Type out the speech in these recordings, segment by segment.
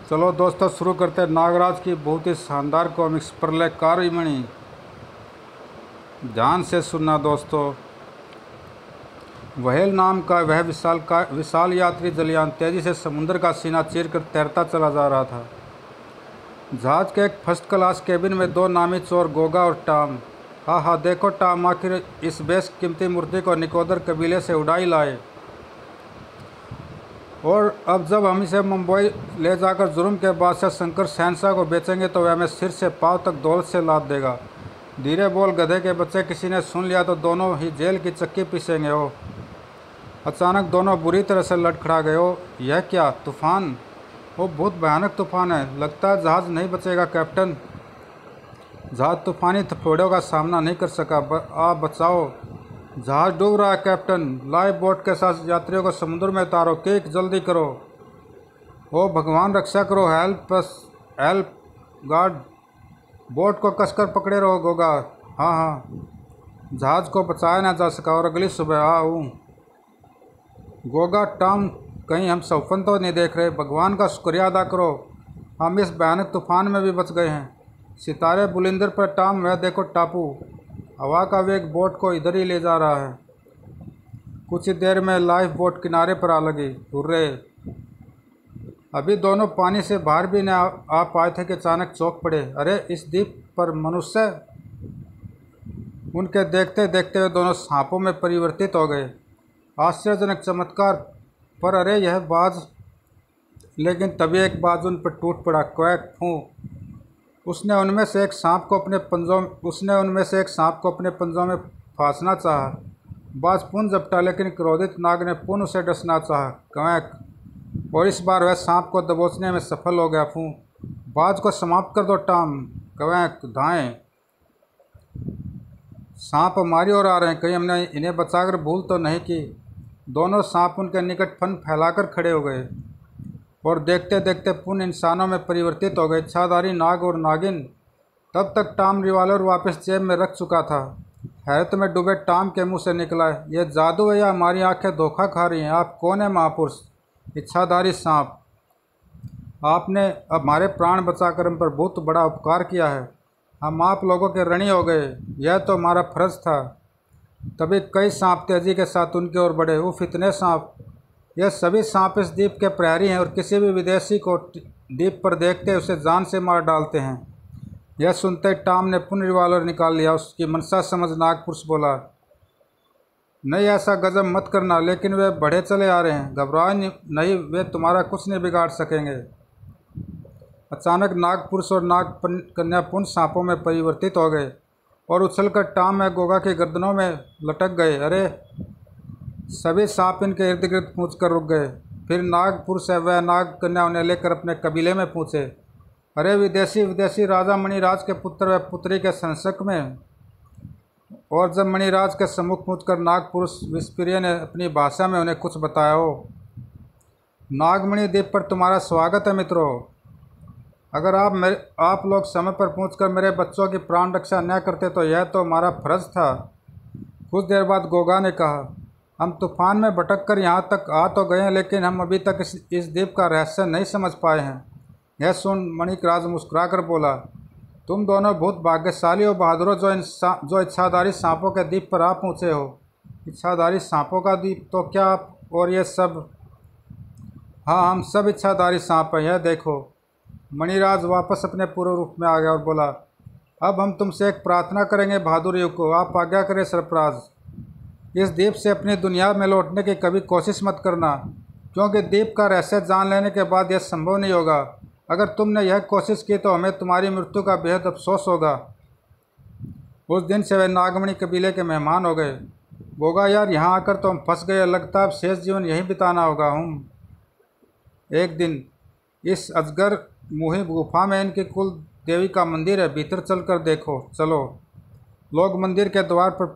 चलो दोस्तों शुरू करते हैं नागराज की बहुत ही शानदार कॉमिक्स प्रलयकारी मणि। ध्यान से सुनना दोस्तों। वहेल नाम का वह विशाल यात्री जलयान तेजी से समुद्र का सीना चीरकर तैरता चला जा रहा था। जहाज के एक फर्स्ट क्लास केबिन में दो नामी चोर गोगा और टॉम। हाँ देखो टॉम, आखिर इस बेश कीमती मूर्ति को निकोदर कबीले से उड़ाई लाए, और अब जब हम इसे मुंबई ले जाकर जुर्म के बादशाह शंकर शहनशाह को बेचेंगे तो वह हमें सिर से पाँव तक दौलत से लाद देगा। धीरे बोल गधे के बच्चे, किसी ने सुन लिया तो दोनों ही जेल की चक्की पीसेंगे। हो अचानक दोनों बुरी तरह से लड़खड़ा गए। हो यह क्या तूफान? वो बहुत भयानक तूफान है, लगता है जहाज़ नहीं बचेगा कैप्टन। जहाज़ तूफानी थपेड़ों का सामना नहीं कर सका। आप बचाओ, जहाज़ डूब रहा है कैप्टन। लाइफ बोट के साथ यात्रियों को समुद्र में उतारो। किक जल्दी करो। ओ भगवान रक्षा करो। हेल्प गार्ड, बोट को कसकर पकड़े रहो। गोगा, हाँ, जहाज़ को बचाया ना जा सका और अगली सुबह आऊँ। गोगा, टॉम, कहीं हम सपन तो नहीं देख रहे? भगवान का शुक्रिया अदा करो, हम इस भयानक तूफान में भी बच गए हैं। सितारे बुलंदर पर टॉम, वह देखो टापू, हवा का वेग बोट को इधर ही ले जा रहा है। कुछ ही देर में लाइफ बोट किनारे पर आ लगी। हुर्रे! अभी दोनों पानी से बाहर भी न आ पाए थे कि अचानक चौंक पड़े। अरे इस द्वीप पर मनुष्य! उनके देखते देखते वे दोनों सांपों में परिवर्तित हो गए। आश्चर्यजनक चमत्कार! पर अरे यह बाज! लेकिन तभी एक बाज उन पर टूट पड़ा। क्वैक फूं! उसने उनमें से एक सांप को अपने पंजों में फांसना चाहा। बाज पुन झपटा, लेकिन क्रोधित नाग ने पुन उसे डसना चाहा। क्वैक! और इस बार वह सांप को दबोचने में सफल हो गया। फूं! बाज को समाप्त कर दो टॉम। क्वैक! धाएं! सांप हमारी ओर आ रहे हैं, कहीं हमने इन्हें बचाकर भूल तो नहीं की? दोनों सांप उनके निकट फन फैलाकर खड़े हो गए और देखते देखते पुनः इंसानों में परिवर्तित हो गए। इच्छाधारी नाग और नागिन। तब तक टॉम रिवॉल्वर वापस जेब में रख चुका था। हैरत में डूबे टॉम के मुंह से निकला, यह जादू है या हमारी आंखें धोखा खा रही हैं? आप कौन है महापुरुष? इच्छाधारी सांप, आपने हमारे प्राण बचाकर हम पर बहुत बड़ा उपकार किया है। हम आप लोगों के ऋणी हो गए, यह तो हमारा फर्ज था। तभी कई सांप तेजी के साथ उनकी ओर बढ़े। उफ, इतने सांप! यह सभी सांप इस द्वीप के प्रहरी हैं और किसी भी विदेशी को द्वीप पर देखते उसे जान से मार डालते हैं। यह सुनते टॉम ने पुनः रिवॉल्वर निकाल लिया। उसकी मनसा समझ नागपुरुष बोला, नहीं ऐसा गजब मत करना, लेकिन वे बढ़े चले आ रहे हैं। घबराओ नहीं, वे तुम्हारा कुछ नहीं बिगाड़ सकेंगे। अचानक नागपुरुष और नाग कन्या पुनः सांपों में परिवर्तित हो गए और उछलकर टॉम में गोगा की गर्दनों में लटक गए। अरे! सभी सांप इनके इर्द गिर्द पूछ कर रुक गए। फिर नागपुरुष व नाग कन्या उन्हें लेकर अपने कबीले में पूछे। अरे विदेशी राजा मणिराज के पुत्र व पुत्री के संसर्ग में। और जब मणिराज के सम्मुख पूछकर नागपुरुष विस्प्रिय ने अपनी भाषा में उन्हें कुछ बताया। हो नागमणि द्वीप पर तुम्हारा स्वागत है मित्रों। अगर आप लोग समय पर पहुंचकर मेरे बच्चों की प्राण रक्षा न करते तो यह तो हमारा फर्ज था। कुछ देर बाद गोगा ने कहा, हम तूफान में भटक कर यहाँ तक आ तो गए हैं, लेकिन हम अभी तक इस द्वीप का रहस्य नहीं समझ पाए हैं। यह सुन मणिराज मुस्कुराकर बोला, तुम दोनों बहुत भाग्यशाली हो बहादुरों, जो इच्छाधारी सांपों के द्वीप पर आ पहुँचे हो। इच्छाधारी सांपों का द्वीप? तो क्या आप और ये सब? हाँ, हम सब इच्छाधारी सांप हैं। यह देखो। मणिराज वापस अपने पूर्व रूप में आ गया और बोला, अब हम तुमसे एक प्रार्थना करेंगे बहादुर युग को। आप आज्ञा करें सरफराज। इस द्वीप से अपनी दुनिया में लौटने की कभी कोशिश मत करना, क्योंकि द्वीप का रहस्य जान लेने के बाद यह संभव नहीं होगा। अगर तुमने यह कोशिश की तो हमें तुम्हारी मृत्यु का बेहद अफसोस होगा। उस दिन से वे नागमणि कबीले के मेहमान हो गए। गोगा, यार यहाँ आकर तो हम फंस गए, लगता है अब शेष जीवन यहीं बिताना होगा। एक दिन इस अजगर मुही गुफा में इनकी कुल देवी का मंदिर है, भीतर चलकर देखो। चलो। लोग मंदिर के द्वार पर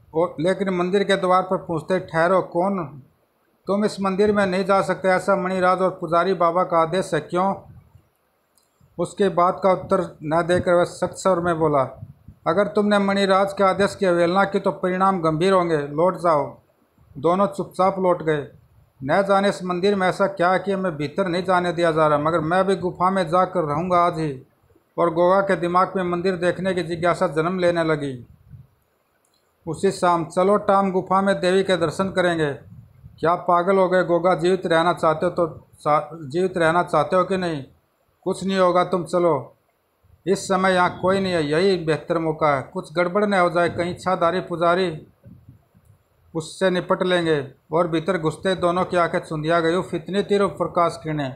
पूछते, ठहरो, कौन? तुम इस मंदिर में नहीं जा सकते, ऐसा मणिराज और पुजारी बाबा का आदेश है। क्यों? उसके बात का उत्तर न देकर वह सख्त स्वर में बोला, अगर तुमने मणिराज के आदेश की अवहेलना की तो परिणाम गंभीर होंगे। लौट जाओ। दोनों चुपचाप लौट गए। न जाने इस मंदिर में ऐसा क्या है कि हमें भीतर नहीं जाने दिया जा रहा, मगर मैं भी गुफा में जाकर रहूँगा आज ही। और गोगा के दिमाग में मंदिर देखने की जिज्ञासा जन्म लेने लगी। उसी शाम, चलो टॉम, गुफा में देवी के दर्शन करेंगे। क्या पागल हो गए गोगा? जीवित रहना चाहते हो तो जीवित रहना चाहते हो कि नहीं? कुछ नहीं होगा, तुम चलो। इस समय यहाँ कोई नहीं है, यही बेहतर मौका है। कुछ गड़बड़ न हो जाए, कहीं इच्छाधारी पुजारी उससे निपट लेंगे। और भीतर घुसते दोनों की आंखें चुंधिया गई। उफ, इतनी तीव्र प्रकाश किरणें।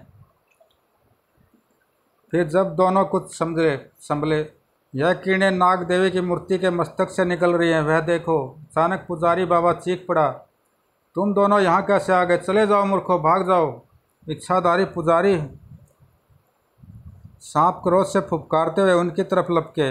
फिर जब दोनों कुछ संभले, यह किरणें नाग देवी की मूर्ति के मस्तक से निकल रही हैं। वह देखो। अचानक पुजारी बाबा चीख पड़ा, तुम दोनों यहाँ कैसे आ गए? चले जाओ मूर्खों, भाग जाओ। इच्छाधारी पुजारी सांप क्रोध से फुफकारते हुए उनकी तरफ लपके।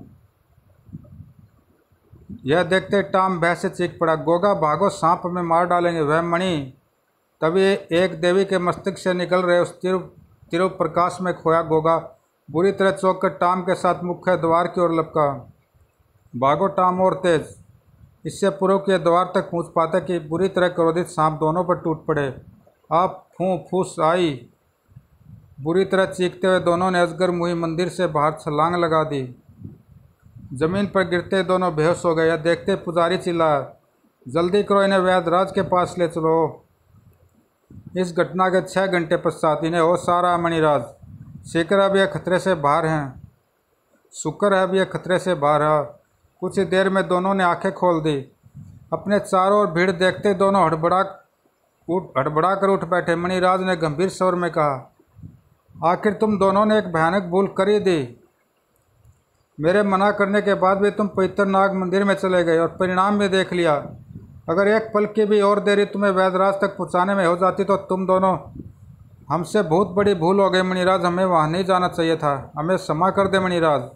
यह देखते टॉम भय से चीख पड़ा, गोगा भागो, सांप हमें मार डालेंगे। वह मणि तभी एक देवी के मस्तिष्क से निकल रहे उस तीव्र प्रकाश में खोया। गोगा बुरी तरह चौंक कर टॉम के साथ मुख्य द्वार की ओर लपका। भागो टॉम, और तेज। इससे पूर्व के द्वार तक पहुंच पाते कि बुरी तरह क्रोधित सांप दोनों पर टूट पड़े। आप फूं फूस आई। बुरी तरह चीखते हुए दोनों ने अजगर मुही मंदिर से बाहर छलांग लगा दी। जमीन पर गिरते दोनों बेहोश हो गए। यह देखते पुजारी चिल्लाया, जल्दी करो, इन्हें वैद्यराज के पास ले चलो। इस घटना के 6 घंटे पश्चात इन्हें होश आ रहा। मणिराज, शुक्र है अब यह खतरे से बाहर हैं। शुक्र है अब यह खतरे से बाहर है। कुछ ही देर में दोनों ने आंखें खोल दी। अपने चारों ओर भीड़ देखते दोनों हड़बड़ा कर उठ बैठे। मणिराज ने गंभीर स्वर में कहा, आखिर तुम दोनों ने एक भयानक भूल कर ही दी। मेरे मना करने के बाद भी तुम पवित्र नाग मंदिर में चले गए और परिणाम भी देख लिया। अगर एक पल की भी और देरी तुम्हें वैद्यराज तक पहुंचाने में हो जाती तो तुम दोनों, हमसे बहुत बड़ी भूल हो गई मणिराज। हमें वहां नहीं जाना चाहिए था। हमें क्षमा कर दे मणिराज।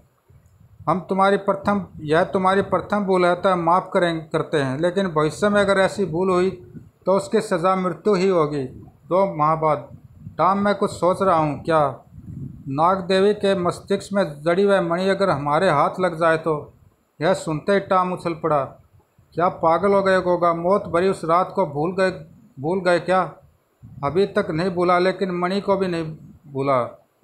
यह तुम्हारी प्रथम भूल है तो माफ़ करते हैं, लेकिन भविष्य में अगर ऐसी भूल हुई तो उसकी सज़ा मृत्यु ही होगी। 2 माह बाद। टॉम, मैं कुछ सोच रहा हूँ। क्या? नाग देवी के मस्तिष्क में जड़ी हुई मणि अगर हमारे हाथ लग जाए तो? यह सुनते ही टॉम उछल पड़ा। क्या पागल हो गए गोगा? मौत भरी उस रात को भूल गए क्या? अभी तक नहीं भूला, लेकिन मणि को भी नहीं भूला।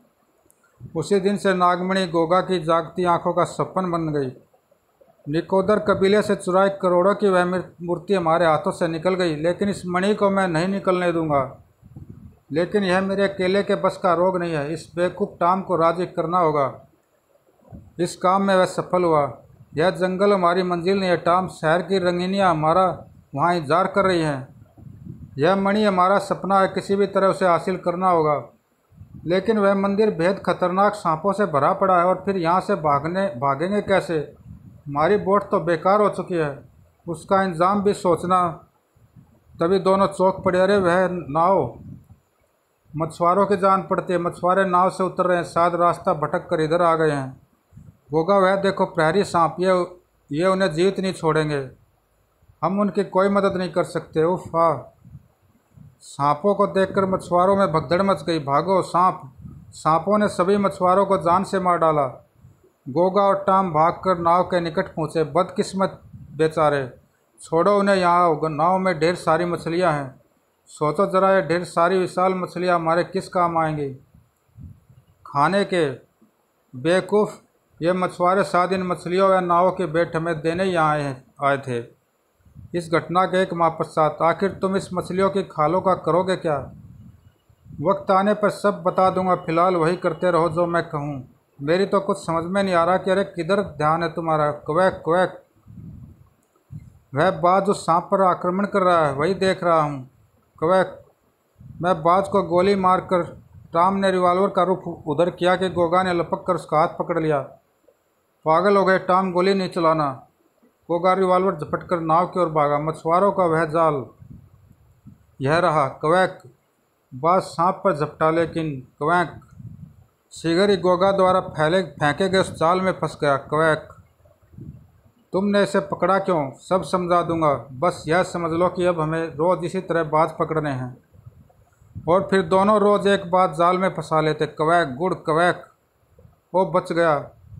उसी दिन से नागमणि गोगा की जागती आंखों का सपन बन गई। निकोदर कबीले से चुराए करोड़ों की वह मूर्ति हमारे हाथों से निकल गई, लेकिन इस मणि को मैं नहीं निकलने दूंगा। लेकिन यह मेरे अकेले के बस का रोग नहीं है। इस बेवकूफ़ टॉम को राजी करना होगा। इस काम में वह सफल हुआ। यह जंगल हमारी मंजिल नहीं है टॉम। शहर की रंगीनियाँ हमारा वहाँ इंतजार कर रही हैं। यह मणि हमारा सपना है, किसी भी तरह उसे हासिल करना होगा। लेकिन वह मंदिर बेहद खतरनाक सांपों से भरा पड़ा है, और फिर यहाँ से भागेंगे कैसे? हमारी बोट तो बेकार हो चुकी है, उसका इंतजाम भी सोचना। तभी दोनों चौंक पड़े। अरे वह नाव! मछुआरों की जान पड़ती है। मछुआरे नाव से उतर रहे हैं, शायद रास्ता भटक कर इधर आ गए हैं। गोगा, वह देखो प्रहरी सांप, ये उन्हें जीवित नहीं छोड़ेंगे। हम उनकी कोई मदद नहीं कर सकते। उफ हाँ। सांपों को देखकर मछुआरों में भगदड़ मच गई। भागो सांप! सांपों ने सभी मछुआरों को जान से मार डाला। गोगा और टॉम भागकर नाव के निकट पहुंचे। बदकिस्मत बेचारे, छोड़ो उन्हें, यहाँ नाव में ढेर सारी मछलियाँ हैं। सोचो जरा, ये ढेर सारी विशाल मछलियाँ हमारे किस काम आएंगी? खाने के। बेवकूफ़, ये मछुआरे शायद इन मछलियों या नावों की भेंट हमें देने यहाँ आए थे। इस घटना के 1 माह पश्चात। आखिर तुम इस मछलियों की खालों का करोगे क्या? वक्त आने पर सब बता दूंगा, फिलहाल वही करते रहो जो मैं कहूँ। मेरी तो कुछ समझ में नहीं आ रहा कि अरे किधर ध्यान है तुम्हारा? Quack quack. वह बाज उस सांप पर आक्रमण कर रहा है, वही देख रहा हूँ। क्वैक। मैं बाज को गोली मारकर टॉम ने रिवॉल्वर का रुख उधर किया कि गोगा ने लपक कर उसका हाथ पकड़ लिया। पागल हो गए टॉम, गोली नहीं चलाना। गोगा रिवॉल्वर झपटकर नाव की ओर भागा। मछुआरों का वह जाल यह रहा। क्वैक। बाज सांप पर झपटा, लेकिन क्वैक शीघ्र ही गोगा द्वारा फेंके गए उस जाल में फंस गया। क्वैक। तुमने इसे पकड़ा क्यों? सब समझा दूंगा। बस यह समझ लो कि अब हमें रोज़ इसी तरह बाज पकड़ने हैं, और फिर दोनों रोज़ एक बाज जाल में फंसा लेते। Quack good quack. वो बच गया।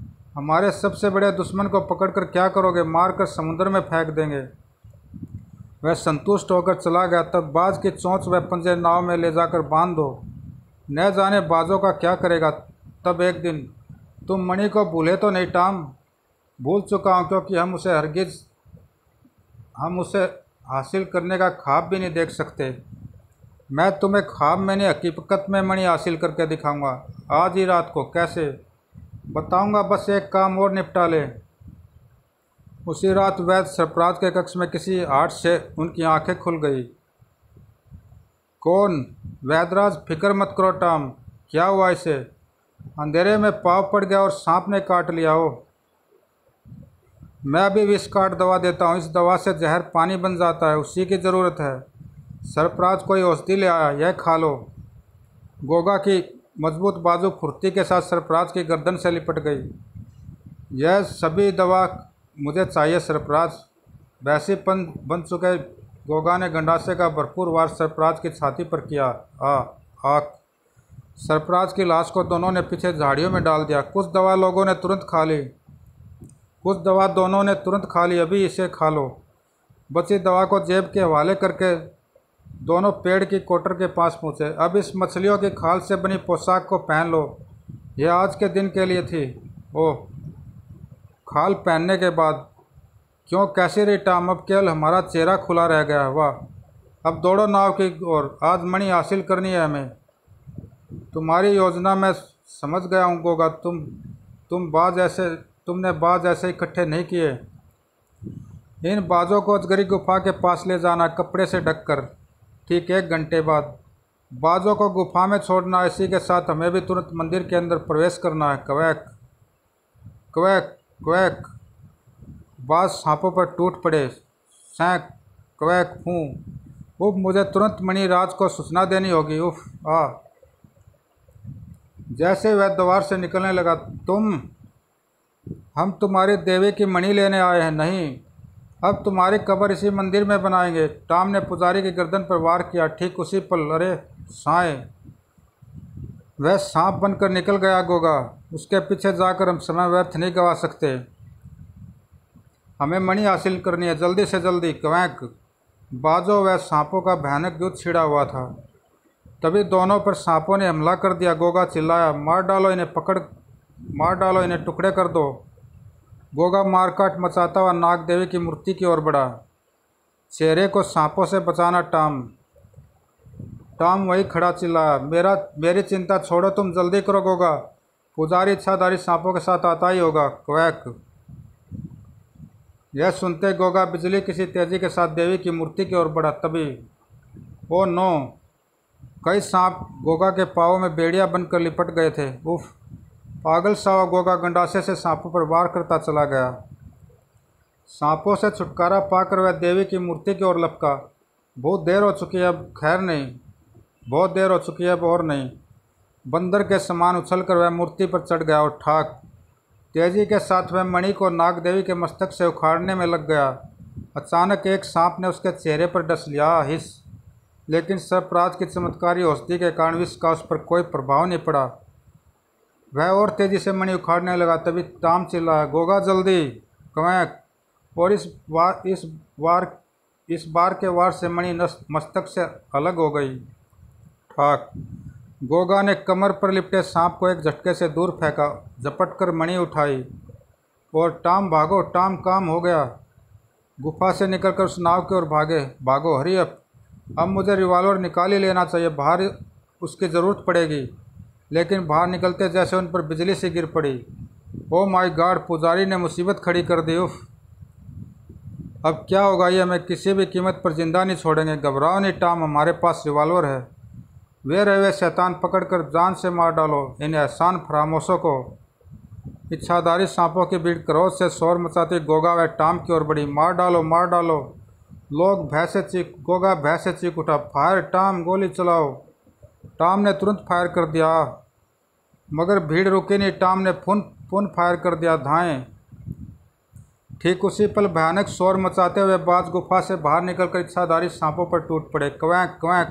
हमारे सबसे बड़े दुश्मन को पकड़कर क्या करोगे? मारकर समुद्र में फेंक देंगे। वह संतुष्ट होकर चला गया। तब बाज की चोंच व पंजे नाव में ले जाकर बांध दो, न जाने बाजों का क्या करेगा। तब एक दिन, तुम मणि को भूले तो नहीं टॉम? भूल चुका हूँ, क्योंकि हम उसे हासिल करने का ख्वाब भी नहीं देख सकते। मैं तुम्हें ख्वाब में नहीं, हकीकत में मणि हासिल करके दिखाऊंगा। आज ही रात को। कैसे? बताऊंगा, बस एक काम और निपटा ले। उसी रात वैद्य सरफराज के कक्ष में किसी आर्ट से उनकी आंखें खुल गई। कौन? वैद्यराज। फिक्र मत करो टॉम। क्या हुआ इसे? अंधेरे में पाँव पड़ गया और सांप ने काट लिया हो। मैं अभी विष काट दवा देता हूँ। इस दवा से जहर पानी बन जाता है, उसी की ज़रूरत है। सरफराज कोई औषधि ले आया, यह खा लो। गोगा की मजबूत बाजू फुर्ती के साथ सरफराज की गर्दन से लिपट गई। यह सभी दवा मुझे चाहिए सरफराज। वैसीपन बन चुके गोगा ने गंडासे का भरपूर वार सरफराज की छाती पर किया। आख। सरफराज की लाश को दोनों ने पीछे झाड़ियों में डाल दिया। कुछ दवा लोगों ने तुरंत खा ली, कुछ दवा दोनों ने तुरंत खा ली। अभी इसे खा लो। बची दवा को जेब के हवाले करके दोनों पेड़ की कोटर के पास पहुँचे। अब इस मछलियों की खाल से बनी पोशाक को पहन लो, यह आज के दिन के लिए थी। ओह, खाल पहनने के बाद क्यों, कैसी रही टॉम? अब केवल हमारा चेहरा खुला रह गया। वाह, अब दौड़ो नाव की ओर। आज मणि हासिल करनी है हमें। तुम्हारी योजना मैं समझ गया हूँ गोगा। तुमने बाज ऐसे इकट्ठे नहीं किए। इन बाजों को अजगरी गुफा के पास ले जाना, कपड़े से ढककर। ठीक 1 घंटे बाद बाजों को गुफा में छोड़ना। इसी के साथ हमें भी तुरंत मंदिर के अंदर प्रवेश करना है। Quack quack quack. बाज सांपों पर टूट पड़े। सैंक क्वैक फूं। उफ, मुझे तुरंत मणिराज को सूचना देनी होगी। उफ आ। जैसे वह द्वार से निकलने लगा, हम तुम्हारी देवी की मणि लेने आए हैं। नहीं, अब तुम्हारी कब्र इसी मंदिर में बनाएंगे। टॉम ने पुजारी की गर्दन पर वार किया। ठीक उसी पल, अरे साएं, वह सांप बनकर निकल गया गोगा। उसके पीछे जाकर हम समय व्यर्थ नहीं गवा सकते। हमें मणि हासिल करनी है, जल्दी से जल्दी। क्वैंक। बाजों व सांपों का भयानक युद्ध छिड़ा हुआ था। तभी दोनों पर सांपों ने हमला कर दिया। गोगा चिल्लाया, मार डालो इन्हें, टुकड़े कर दो। गोगा मारकाट मचाता हुआ नाग देवी की मूर्ति की ओर बढ़ा। चेहरे को सांपों से बचाना टॉम वही खड़ा चिल्लाया, मेरी चिंता छोड़ो, तुम जल्दी करो गोगा। पुजारी इच्छाधारी सांपों के साथ आता ही होगा। क्वैक। यह सुनते गोगा बिजली किसी तेजी के साथ देवी की मूर्ति की ओर बढ़ा। तभी ओ नो, कई सांप गोगा के पाँवों में बेड़ियां बनकर लिपट गए थे। उफ, पागल सा हुआ गोगा गंडासे से सांपों पर वार करता चला गया। सांपों से छुटकारा पाकर वह देवी की मूर्ति की ओर लपका। बहुत देर हो चुकी है, अब खैर नहीं, बहुत देर हो चुकी है, अब और नहीं। बंदर के समान उछलकर वह मूर्ति पर चढ़ गया और ठाक तेजी के साथ वह मणि को नाग देवी के मस्तक से उखाड़ने में लग गया। अचानक एक सांप ने उसके चेहरे पर डस लिया। हिस। लेकिन सरफराज की चमत्कारी औषधि के कारण विष का उस पर कोई प्रभाव नहीं पड़ा। वह और तेजी से मणि उखाड़ने लगा। तभी टॉम चिल्लाया, गोगा जल्दी। क्वैक। और इस बार के वार से मणि मस्तक से अलग हो गई। ठाक। गोगा ने कमर पर लिपटे सांप को एक झटके से दूर फेंका, झपट कर मणि उठाई और टॉम भागो, टॉम काम हो गया। गुफा से निकलकर उस नाव की ओर भागो, हरी अप। अब मुझे रिवॉल्वर निकाल ही लेना चाहिए, बाहर उसकी ज़रूरत पड़ेगी। लेकिन बाहर निकलते जैसे उन पर बिजली सी गिर पड़ी। ओ माय गॉड, पुजारी ने मुसीबत खड़ी कर दी। उफ, अब क्या होगा? ये हमें किसी भी कीमत पर जिंदा नहीं छोड़ेंगे। घबराओ नहीं टॉम, हमारे पास रिवॉल्वर है। वे रहे शैतान पकड़कर जान से मार डालो इन एहसान फरामोशों को। इच्छाधारी सांपों की भीड़ क्रोध से शोर मचाती गोगा व टॉम की ओर बढ़ी। मार डालो, मार डालो। गोगा भय से चीख उठा। फायर टॉम, गोली चलाओ। टॉम ने तुरंत फायर कर दिया, मगर भीड़ रुकी नहीं। टॉम ने पुन फायर कर दिया, धाएं। ठीक उसी पल भयानक शोर मचाते हुए बाज गुफा से बाहर निकलकर इच्छाधारी सांपों पर टूट पड़े। क्वैंक क्वैंक।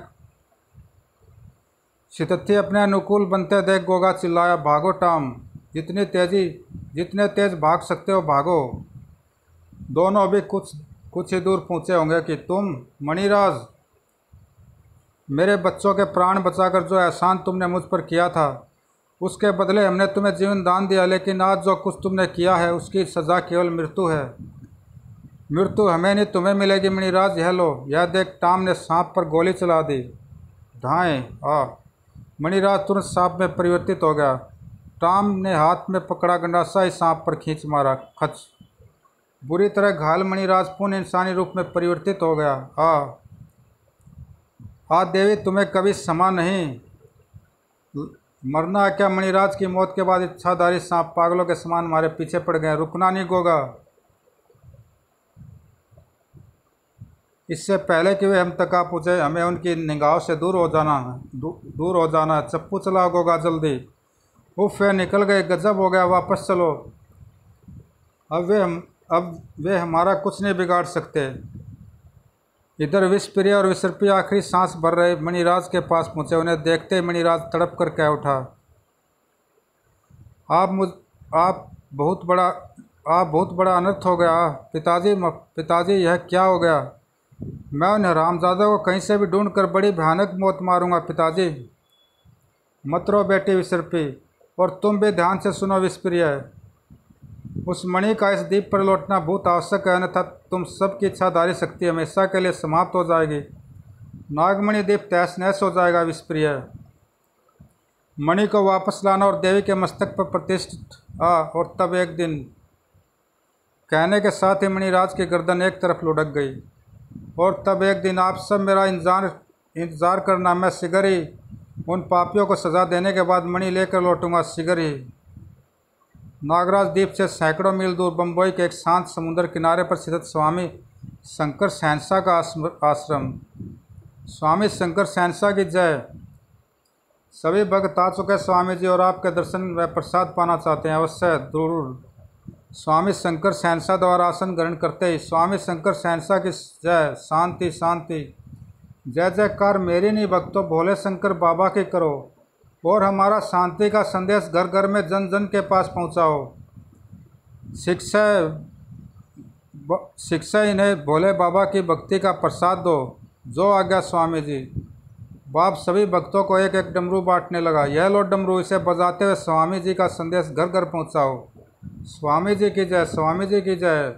स्थिति अपने अनुकूल बनते देख गोगा चिल्लाया, भागो टॉम, जितने तेज भाग सकते हो भागो। दोनों अभी कुछ कुछ ही दूर पहुँचे होंगे कि तुम मणिराज, मेरे बच्चों के प्राण बचाकर जो एहसान तुमने मुझ पर किया था उसके बदले हमने तुम्हें जीवन दान दिया, लेकिन आज जो कुछ तुमने किया है उसकी सज़ा केवल मृत्यु है। मृत्यु हमें नहीं तुम्हें मिलेगी मणिराज। यह लो। यह देख टॉम ने सांप पर गोली चला दी। धाएँ आ। मणिराज तुरंत सांप में परिवर्तित हो गया। टॉम ने हाथ में पकड़ा गंडासा ही सांप पर खींच मारा। खच। बुरी तरह घायल मणिराज पुनः इंसानी रूप में परिवर्तित हो गया। आ देवी, तुम्हें कभी क्षमा नहीं। मरना है क्या? मणिराज की मौत के बाद इच्छाधारी सांप पागलों के समान हमारे पीछे पड़ गए। रुकना नहीं गोगा। इससे पहले कि वे हम तक आ पूछे, हमें उनकी निगाहों से दूर हो जाना है। चप्पू चलाओ गोगा जल्दी। उफ, वे निकल गए। गजब हो गया। वापस चलो। अब वे हमारा कुछ नहीं बिगाड़ सकते। इधर विषप्रिय और विसर्पी आखिरी सांस भर रहे मणिराज के पास पहुँचे। उन्हें देखते ही मणिराज तड़प कर कह उठा, आप बहुत बड़ा अनर्थ हो गया। पिताजी, यह क्या हो गया? मैं उन हरामजादों को कहीं से भी ढूंढ कर बड़ी भयानक मौत मारूंगा। पिताजी। मत रो बेटी विसर्पी, और तुम भी ध्यान से सुनो विषप्रिय। उस मणि का इस द्वीप पर लौटना बहुत आवश्यक है, अन्यथा तुम सबकी इच्छाधारी शक्ति हमेशा के लिए समाप्त हो जाएगी। नागमणि द्वीप तहस नहस हो जाएगा। विषप्रिय, मणि को वापस लाना और देवी के मस्तक पर प्रतिष्ठित और तब एक दिन। कहने के साथ ही मणिराज की गर्दन एक तरफ लुढ़क गई। और तब एक दिन आप सब मेरा इंतज़ार करना। मैं शीघ्र ही उन पापियों को सज़ा देने के बाद मणि लेकर लौटूंगा। शीघ्र ही। नागराज द्वीप से सैकड़ों मील दूर बम्बई के एक शांत समुद्र किनारे पर स्थित स्वामी शंकर सहनसा का आश्रम। स्वामी शंकर सहनसा की जय। सभी भक्त आ चुके स्वामी जी और आपके दर्शन व प्रसाद पाना चाहते हैं। अवश्य जरूर। स्वामी शंकर सहनसा द्वारा आसन ग्रहण करते ही स्वामी शंकर सहनसा की जय। शांति शांति। जय जयकार मेरी नहीं भक्तों, भोले शंकर बाबा की करो और हमारा शांति का संदेश घर घर में जन जन के पास पहुंचाओ। शिक्षा इन्हें भोले बाबा की भक्ति का प्रसाद दो। जो आज्ञा स्वामी जी। बाप सभी भक्तों को एक एक डमरू बांटने लगा। यह लो डमरू, इसे बजाते हुए स्वामी जी का संदेश घर घर पहुंचाओ। स्वामी जी की जय। स्वामी जी की जय।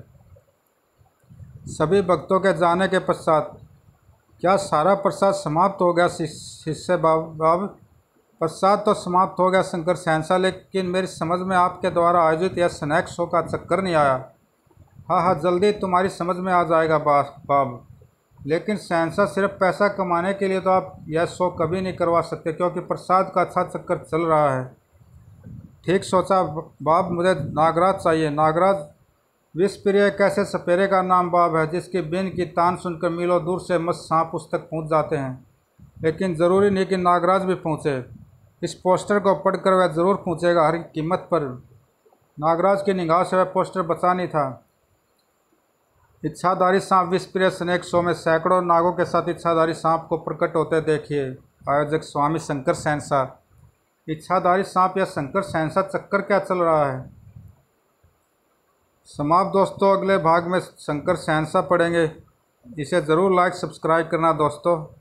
सभी भक्तों के जाने के पश्चात क्या सारा प्रसाद समाप्त हो गया? शिष्य बाबा, प्रसाद तो समाप्त हो गया शंकर सहनसा, लेकिन मेरी समझ में आपके द्वारा आयोजित यह स्नैक शो का चक्कर नहीं आया। हाँ, जल्दी तुम्हारी समझ में आ जाएगा बाब। लेकिन सहनसा, सिर्फ पैसा कमाने के लिए तो आप यह शो कभी नहीं करवा सकते, क्योंकि प्रसाद का अच्छा चक्कर चल रहा है। ठीक सोचा बाब, मुझे नागराज चाहिए। नागराज विषप्रिय कैसे सपेरे का नाम बाब है, जिसकी बिन की तान सुनकर मीलों दूर से मस्त सांप उस तक पहुँच जाते हैं। लेकिन ज़रूरी नहीं कि नागराज भी पहुँचे। इस पोस्टर को पढ़कर वह ज़रूर पहुँचेगा, हर कीमत पर। नागराज की निगाह से वह पोस्टर बचा नहीं था। इच्छाधारी सांप विषप्रिय स्नैक शो में सैकड़ों नागों के साथ इच्छाधारी सांप को प्रकट होते देखिए। आयोजक स्वामी शंकर सहनसा। इच्छाधारी सांप या शंकर सहनसा चक्कर क्या चल रहा है? समाप्त दोस्तों। अगले भाग में शंकर सहनसा पढ़ेंगे। इसे ज़रूर लाइक सब्सक्राइब करना दोस्तों।